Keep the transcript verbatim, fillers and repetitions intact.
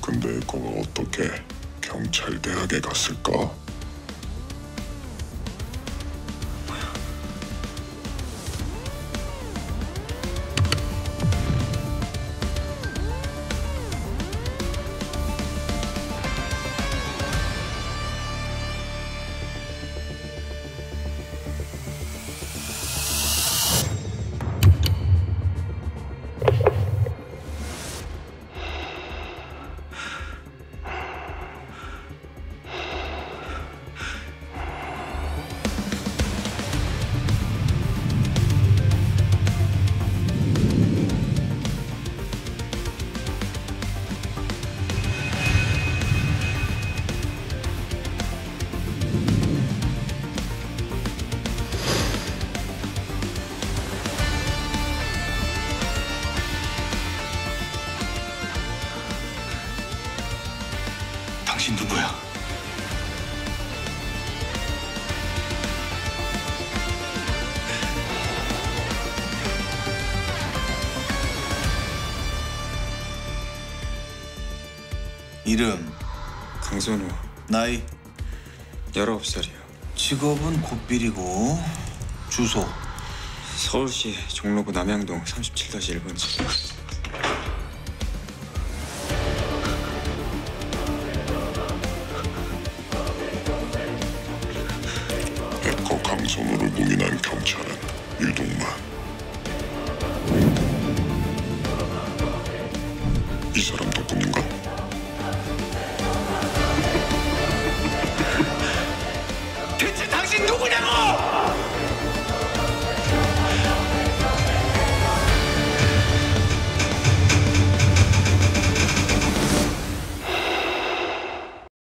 근데 그가 어떻게 경찰대학에 갔을까? 당신 누구야? 이름? 강선우. 나이? 열아홉 살이요. 직업은 곱비리고 주소? 서울시 종로구 남양동 삼십칠 일 번지. 해커 강선우를 묵인한 경찰은 유동만. 이 사람 덕분인가?